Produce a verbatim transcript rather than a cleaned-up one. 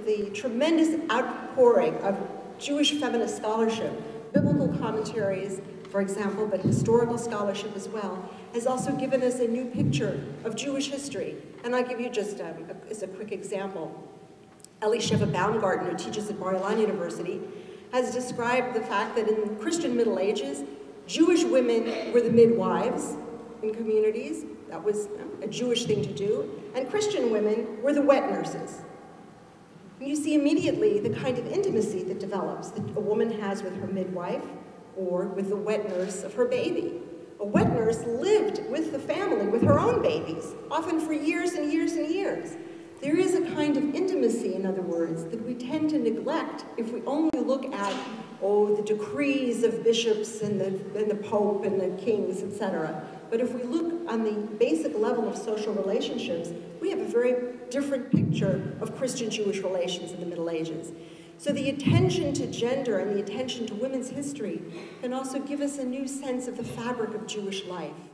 the tremendous outpouring of Jewish feminist scholarship, biblical commentaries, for example, but historical scholarship as well, has also given us a new picture of Jewish history. And I'll give you just um, a, as a quick example. Elisheva Baumgarten, who teaches at Bar-Ilan University, has described the fact that in the Christian Middle Ages, Jewish women were the midwives in communities. That was a Jewish thing to do. And Christian women were the wet nurses. And you see immediately the kind of intimacy that develops that a woman has with her midwife or with the wet nurse of her baby. A wet nurse lived with the family, with her own babies, often for years and years and years. There is a kind of intimacy, in other words, that we tend to neglect if we only look at, oh, the decrees of bishops and the, and the Pope and the kings, et cetera. But if we look on the basic level of social relationships, we have a very different picture of Christian-Jewish relations in the Middle Ages. So the attention to gender and the attention to women's history can also give us a new sense of the fabric of Jewish life.